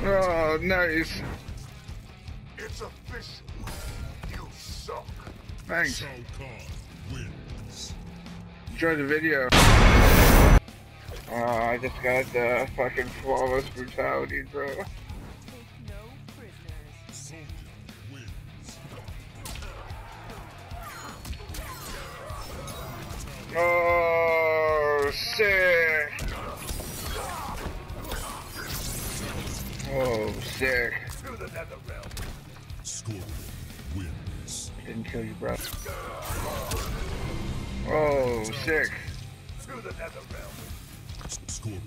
Oh, nice. It's official. You suck. Thanks. Shao Kahn wins. Enjoy the video. I just got the fucking flawless brutality, bro. Take no prisoners. Sultan wins. Oh, sick. Oh, sick. To the nether realm. Scorpion wins. Didn't kill you, bro. Oh, sick. To the nether realm. Scorpion.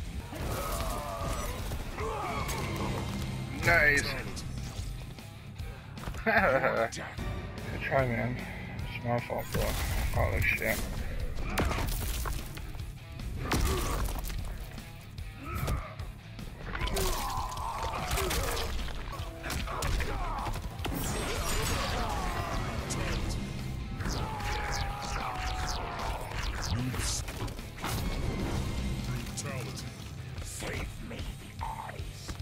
Nice. Good try, man. It's my fault, bro. Holy shit. Brutality. Save me the eyes.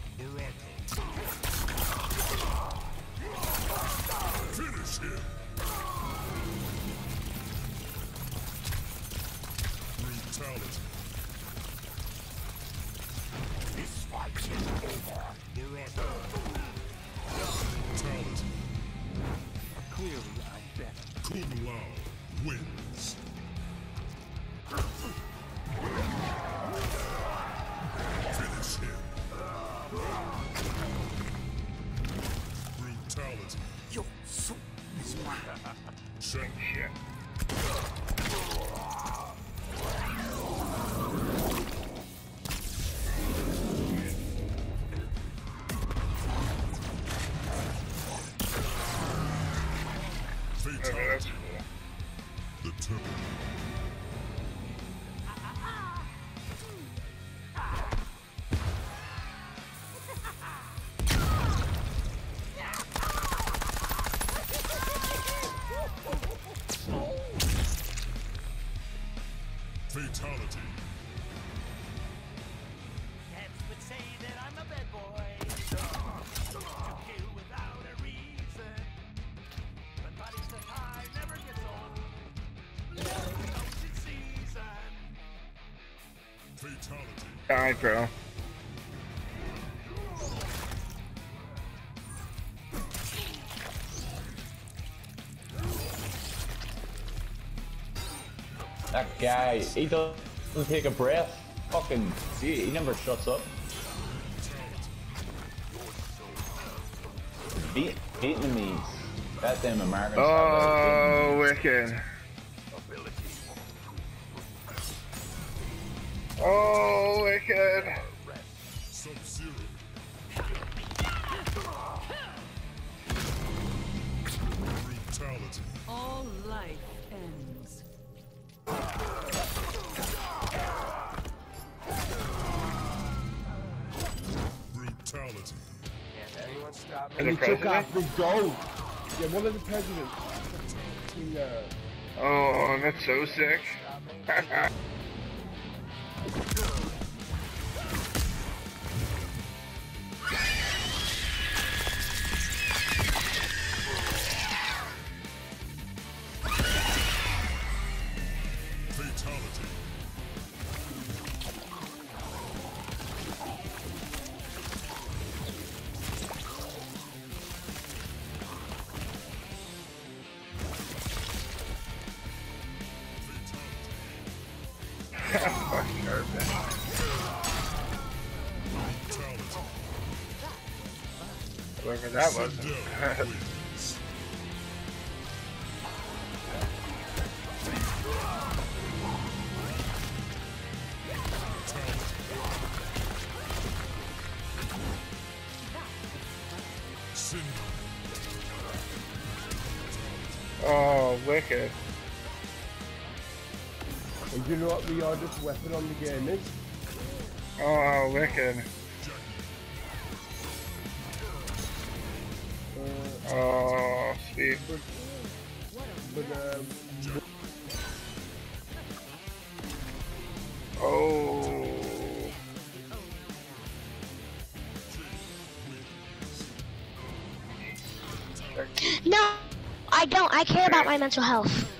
Finish him. Brutality. This fight is over. Brutality. Clearly, I'm better. Kung Lao wins. Finish him. Brutality. Your soul is mine. Check. Shit. Okay, that's Fatality. cool. The turn. Fatality. Cats would say that I'm a bad boy. To kill without a reason. But bodies that high never gets old. Ocean season. Fatality. Alright, bro. That guy, he doesn't take a breath. Fucking, see, he never shuts up. Vietnamese. Goddamn Americans. Oh, wicked. Oh, wicked. Sub-Zero. Brutality. All life ends. Brutality. And He the took president? off the gold. Yeah, one of the presidents. Oh, that's so sick. Fatality. Fucking nervous. Brutality. Whoever that was. Sindel wins. Sindel. Oh, wicked. And you know what the hardest weapon on the game is? Oh, wicked. Oh, sweet. But Oh. protect you. No, I don't. I care about my mental health.